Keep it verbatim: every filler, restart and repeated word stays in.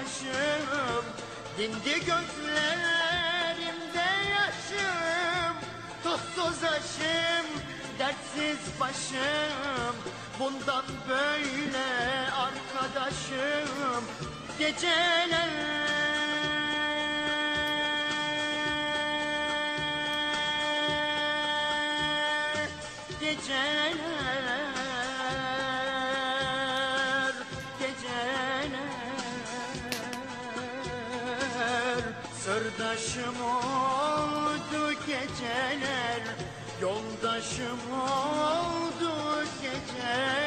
başım, dindi gözlerimde yaşım. Tozsuz aşım, dertsiz başım, bundan böyle arkadaşım. Geceler Geceler, geceler, sırdaşım oldu geceler, yoldaşım oldu geceler.